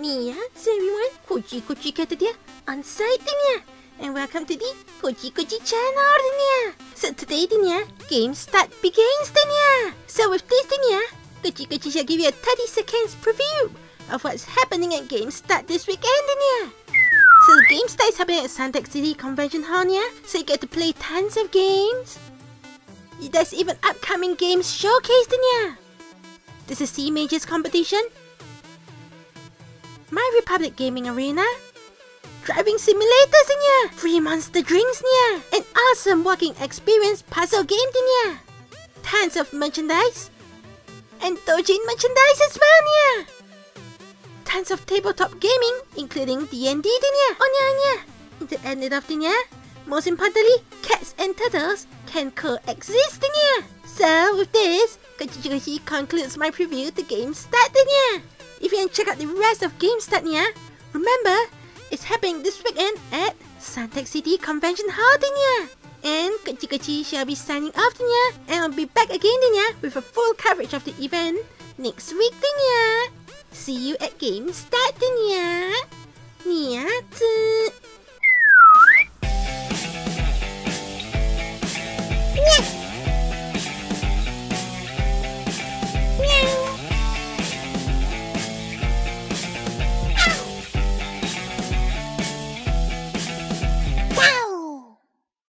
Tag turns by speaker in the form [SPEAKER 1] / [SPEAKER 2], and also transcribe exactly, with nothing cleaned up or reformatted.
[SPEAKER 1] Nia, so everyone, Kochi-Kochi Caturteer on site De Nya, and welcome to the Kochi-Kochi-Channel De Nya. So today De Nya, Game Start begins De Nya. So with this De Nya, Kochi-Kochi shall give you a thirty seconds preview of what's happening at Game Start this weekend De Nya. So Game Start is happening at Suntec City Convention Hall Nya, so you get to play tons of games. There's even upcoming games showcase De Nya. There's a C Majors competition, My Republic Gaming Arena, driving simulators De Nya, free monster drinks De Nya, an awesome walking experience puzzle game De Nya, tons of merchandise, and Dojin merchandise as well De Nya, tons of tabletop gaming including D and D De Nya, oh Nya Nya. To end it off De Nya, most importantly, cats and turtles can coexist De Nya. So with this, Kochi-Kochi concludes my preview to Game Start De Nya. If you want to check out the rest of Game Start Nya, remember, it's happening this weekend at Suntec City Convention Hall De Nya. And Kochi-Kochi shall be signing off De Nya, and I'll be back again De Nya with a full coverage of the event next week De Nya. See you at Game Start De Nya. Nyazuu.